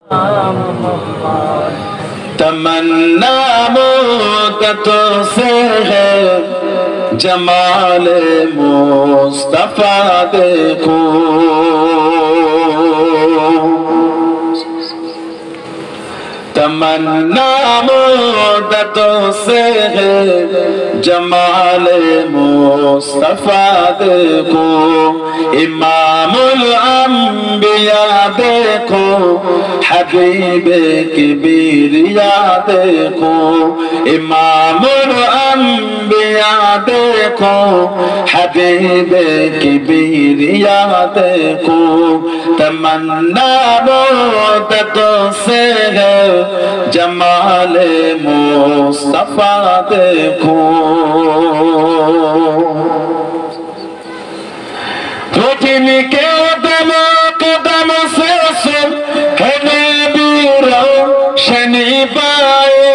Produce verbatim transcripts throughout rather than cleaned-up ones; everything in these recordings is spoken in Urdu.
تمنا مدت سے ہے جمال مصطفیٰ دیکھو تمنا مدت سے ہے جمال مصطفیٰ دیکھو امام الانبیاء دیکھو حبیب کبریا دیکھو امام الانبیاء دیکھو حبیب کبریا دیکھو تمنا مدت سے ہے جمال مصطفیٰ دیکھو جن کے دم قدم سے سن ہے نبی روشنی پائے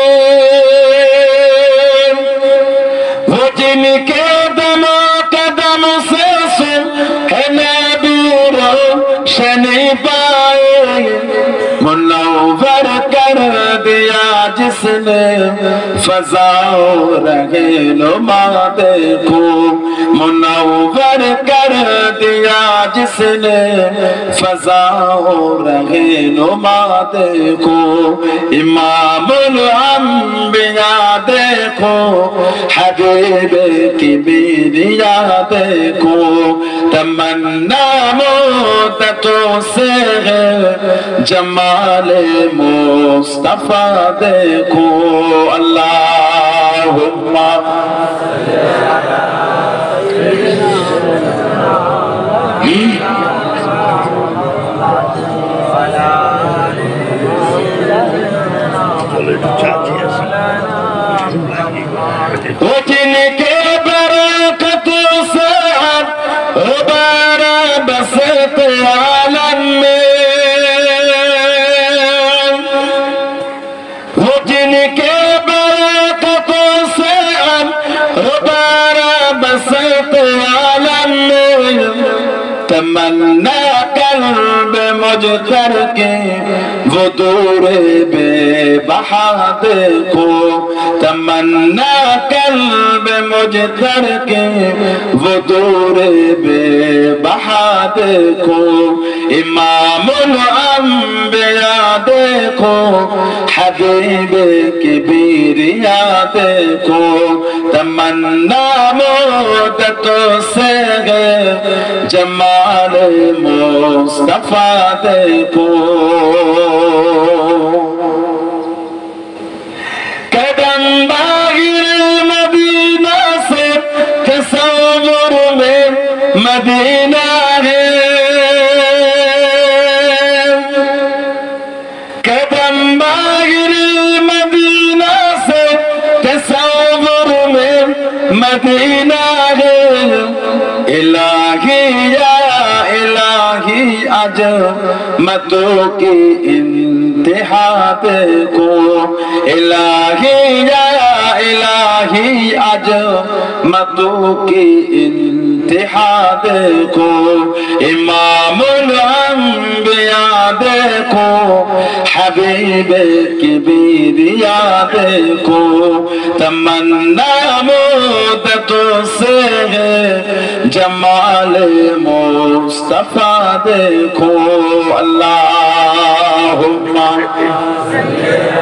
وہ جن کے دم قدم سے سن ہے نبی روشنی پائے منور کر دیا جس نے فضا و رہنما دیکھو منور کر دیا جس نے فضا و رہنما دیکھو امام الانبیاء دیکھو حبیب کبریا دیکھو تمنا مدتوں سے ہے جمال مصطفیٰ دیکھو اللہم وہ جن کے برکت سے غبارہ بسط عالم میں وہ جن کے برکت سے غبارہ بسط عالم میں تمنا قلب مجھ کر کے وہ دور بے بہا دیکھو تمنا قلب مجھ کر کے وہ دور بے بہا دیکھو امام الانبیاء دیکھو حبیب کبریا دیکھو تمنا مدتوں سے ہے جمال مصطفیٰ دیکھو قدم باہر مدینہ سے تصور میں مدینہ ہے قدم باہر مدینہ سے تصور میں مدینہ ہے الہی یا الہی عظمتوں کی انتہا دیکھو الہی یا الہی عظمتوں کی انتہا دیکھو امام الانبیاء دیکھو حبیب کبریا دیکھو تمنا مدتوں سے ہے جمال مصطفیٰ دیکھو اللہم